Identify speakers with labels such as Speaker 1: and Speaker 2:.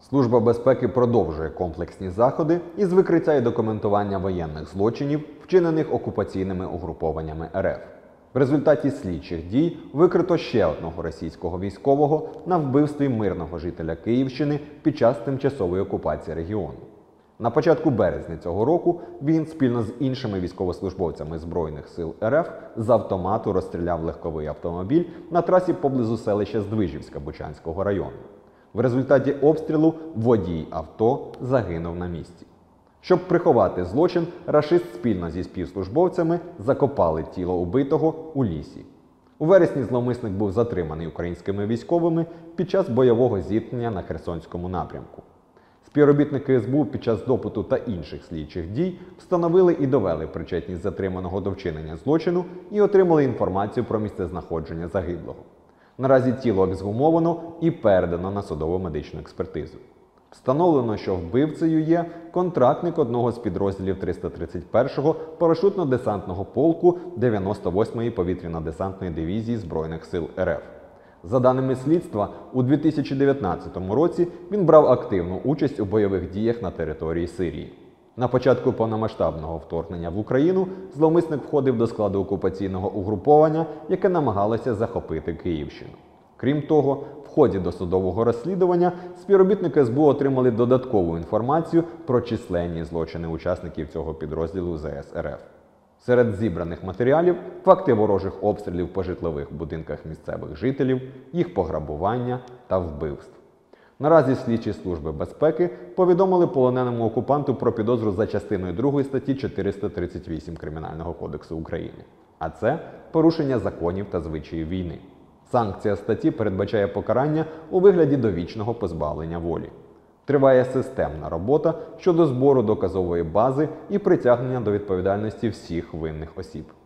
Speaker 1: Служба безпеки продовжує комплексні заходи із викриття і документування воєнних злочинів, вчинених окупаційними угрупованнями РФ. В результаті слідчих дій викрито ще одного російського військового на вбивстві мирного жителя Київщини під час тимчасової окупації регіону. На початку березня цього року він спільно з іншими військовослужбовцями Збройних сил РФ з автомату розстріляв легковий автомобіль на трасі поблизу селища Здвижівська Бучанського району. В результаті обстрілу водій авто загинув на місці. Щоб приховати злочин, рашист спільно зі співслужбовцями закопали тіло убитого у лісі. У вересні зловмисник був затриманий українськими військовими під час бойового зіткнення на Херсонському напрямку. Співробітники СБУ під час допиту та інших слідчих дій встановили і довели причетність затриманого до вчинення злочину і отримали інформацію про місцезнаходження загиблого. Наразі тіло ексгумовано і передано на судово-медичну експертизу. Встановлено, що вбивцею є контрактник одного з підрозділів 331-го парашютно-десантного полку 98-ї повітряно-десантної дивізії Збройних сил РФ. За даними слідства, у 2019 році він брав активну участь у бойових діях на території Сирії. На початку повномасштабного вторгнення в Україну зловмисник входив до складу окупаційного угруповання, яке намагалося захопити Київщину. Крім того, в ході досудового розслідування співробітники СБУ отримали додаткову інформацію про численні злочини учасників цього підрозділу ЗС РФ. Серед зібраних матеріалів – факти ворожих обстрілів по житлових будинках місцевих жителів, їх пограбування та вбивств. Наразі слідчі служби безпеки повідомили полоненому окупанту про підозру за частиною 2 статті 438 Кримінального кодексу України. А це порушення законів та звичаїв війни. Санкція статті передбачає покарання у вигляді довічного позбавлення волі. Триває системна робота щодо збору доказової бази і притягнення до відповідальності всіх винних осіб.